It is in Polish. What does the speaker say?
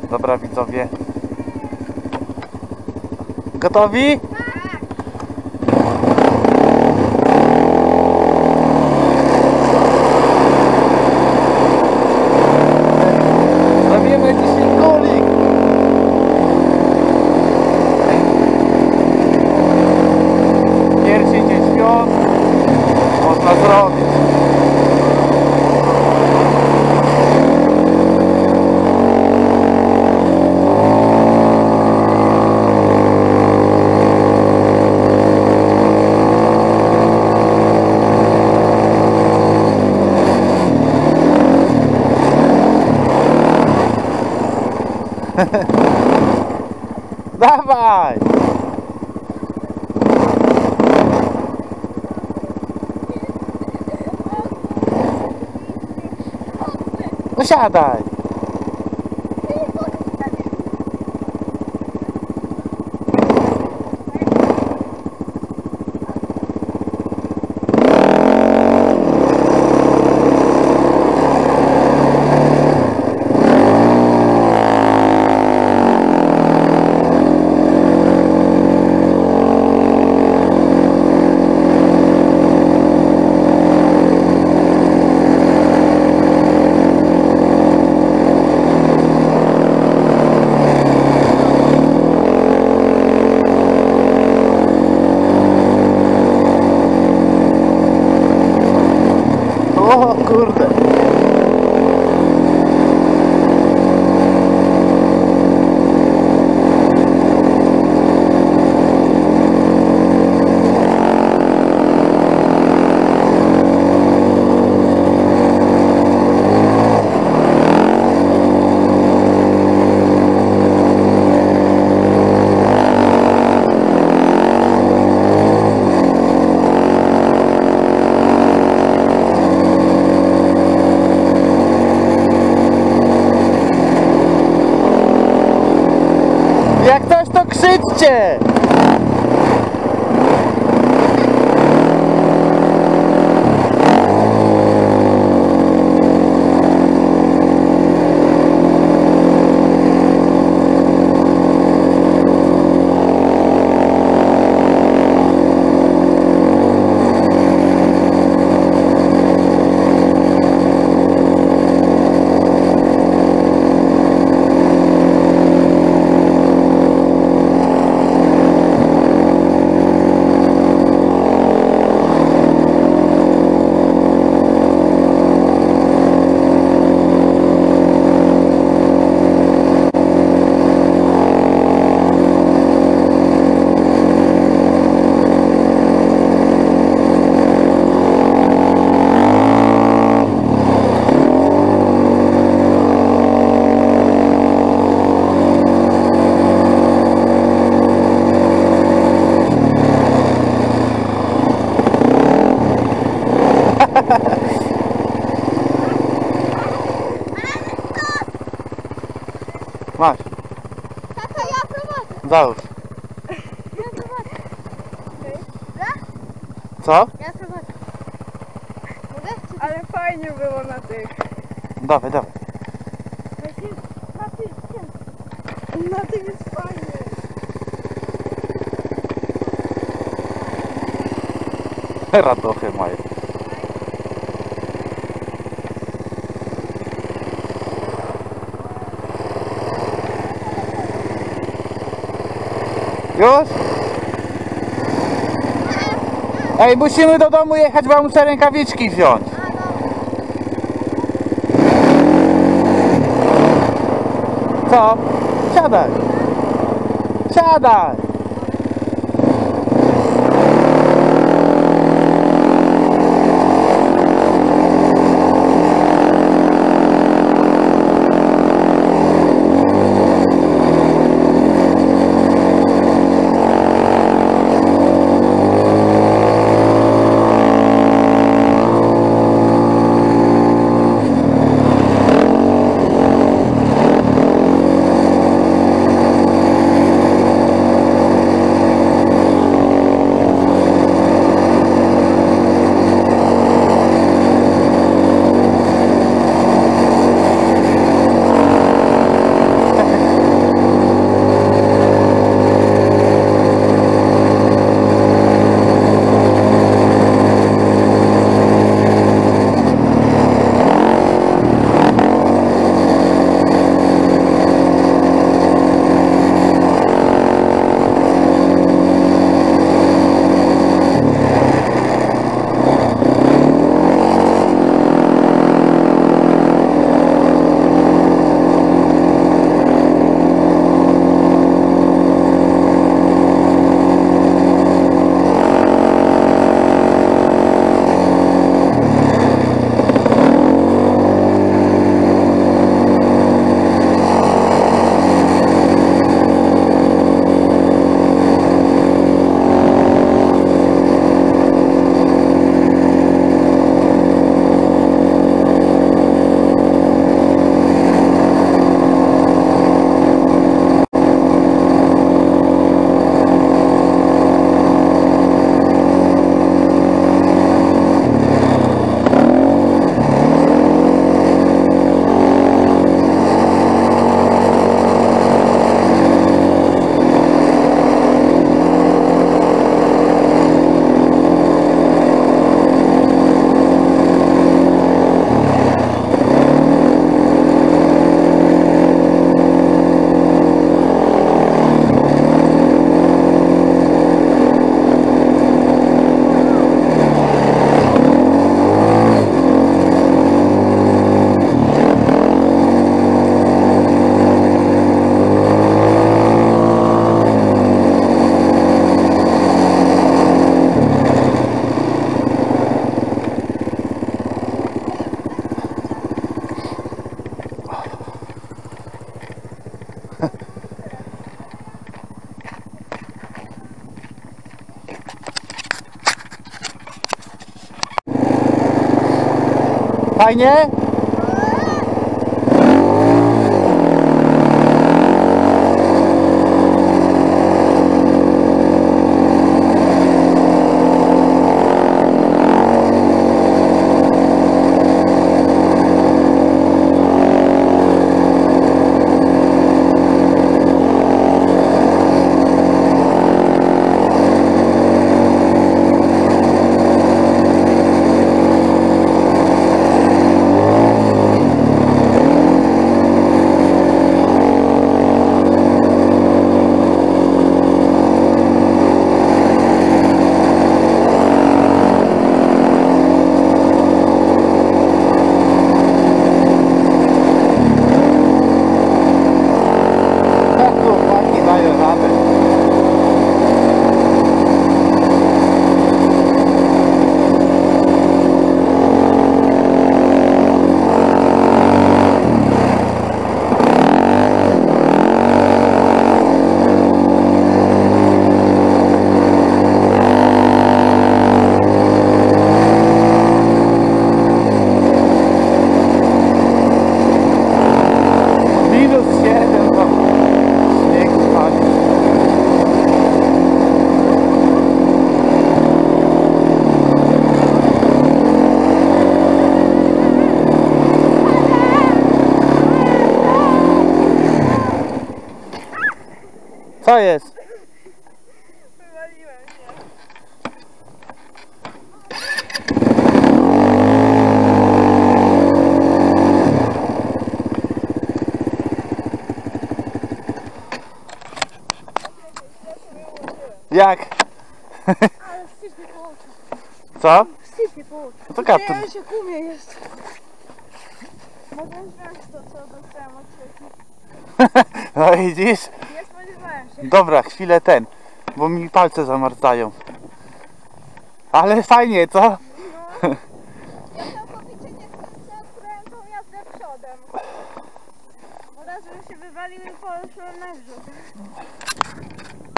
Dobra widzowie. Gotowi? Robimy dzisiaj kulik. Pierwszy dzień świąt można zrobić. Dawaj! No siadaj! O kurde! Jak ktoś to krzyczcie! Masz. Tata, ja prowadzę. Załóż. Ja prowadzę. Co? Ja prowadzę. Mogę? Ale fajnie było na tych. Dawaj, dawaj. Na tych jest fajnie. Radochy mają. Już? Ej, musimy do domu jechać, bo muszę rękawiczki wziąć. Co? Siadaj. Siadaj. Fajnie? Tak, chłopaki dają radę. -7 to śnieg spadł. Co jest? Wywaliłem się. Jak? Ale sypie po oczach. Co? Sypie po oczach. No to kaptur. Ja się kumie jest. Mogę wziąć to, co dostałem od ciebie. No widzisz? Nie spodziewałem się. Dobra, chwilę bo mi palce zamarzają. Ale fajnie, co? Ja całkowicie nie chcę, odkryłem tą jazdę przodem. Od razu się wywalił i poszłem na wrzut.